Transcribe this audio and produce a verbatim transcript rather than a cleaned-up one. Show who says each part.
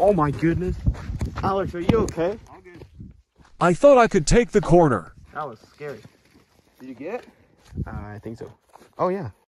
Speaker 1: Oh my goodness. Alex, are you okay?
Speaker 2: All good.
Speaker 3: I thought I could take the corner.
Speaker 1: That was scary.
Speaker 2: Did you get it?
Speaker 1: Uh, I think so. Oh yeah.